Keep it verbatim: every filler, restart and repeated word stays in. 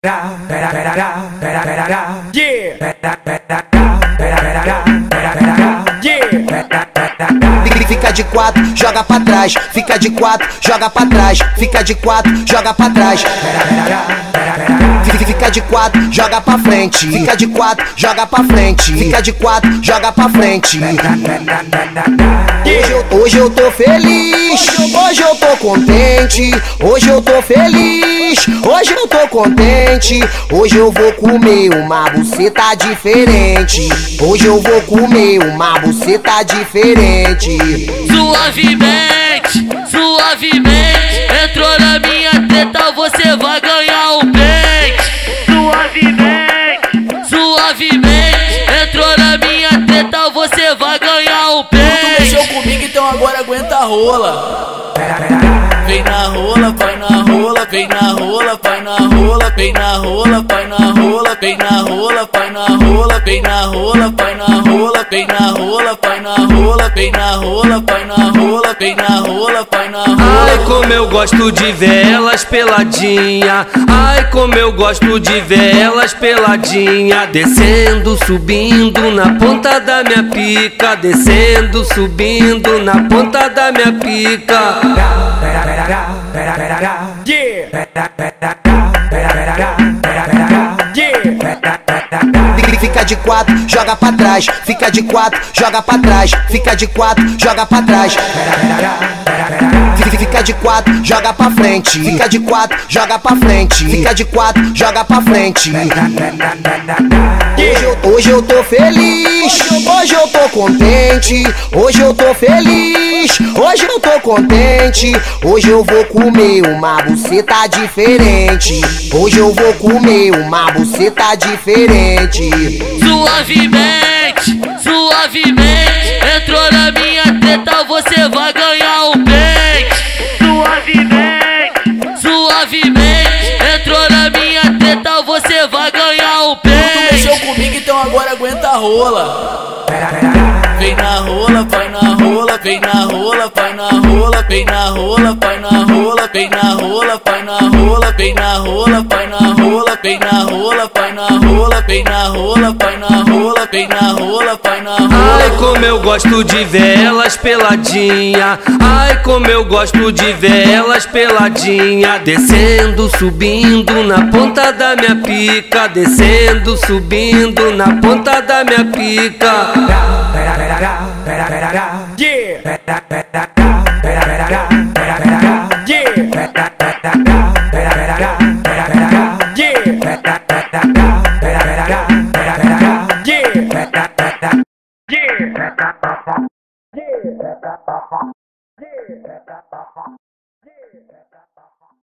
Fica de quatro, joga pra trás. Fica de quatro, joga pra trás. Fica de quatro, joga pra trás. Fica de quatro, joga pra frente. Fica de quatro, joga pra frente. Fica de quatro, joga pra frente. Hoje eu, hoje eu tô feliz, hoje eu tô contente. Hoje eu tô feliz, hoje eu tô contente. Hoje eu vou comer uma buceta diferente. Hoje eu vou comer uma buceta diferente. Suavemente, suavemente, entrou na minha teta, você vai ganhar um pente. Suavemente, suavemente, entrou na minha teta, você vai ganhar um pente. Tu mexeu comigo, então agora aguenta a rola. Vem na rola, vai na rola, vem na rola, vai na rola, vem na rola, vai na rola, vem na rola, vai na rola, vem na rola, vai na rola, vem na rola, vai na rola, vem na rola, vai na rola, vem na rola, vai na rola. Ai, como eu gosto de ver elas peladinha. Ai, como eu gosto de ver elas peladinha. Descendo, subindo na ponta da minha pica. Descendo, subindo na ponta da minha pica. Fica de quatro, joga pra trás. Fica de quatro, joga pra trás. Fica de quatro, joga pra trás. Fica de quatro, joga pra frente. Fica de quatro, joga pra frente. Fica de quatro, joga pra frente. Hoje eu, hoje eu tô feliz, hoje eu tô contente. Hoje eu tô feliz, hoje eu tô contente. Hoje eu vou comer uma buceta diferente. Hoje eu vou comer uma buceta diferente. Suavemente, suavemente, entrou na minha teta, você vai ganhar um pente. Suavemente, suavemente, entrou na minha teta, você vai ganhar um pente. Tu mexeu comigo, então agora aguenta a rola. Vem na rola, vai na rola, vem na rola, vai na rola, vem na rola, vai na rola, vem na rola, vai na rola, vem na rola, vai na rola, vem na rola, vai na rola, vem na rola, vai na rola, vem na rola, vai na rola. Ai, como eu gosto de ver elas peladinha. Ai, como eu gosto de ver elas peladinha. Descendo, subindo na ponta da minha pica. Descendo, subindo na ponta da minha pica. Yeah.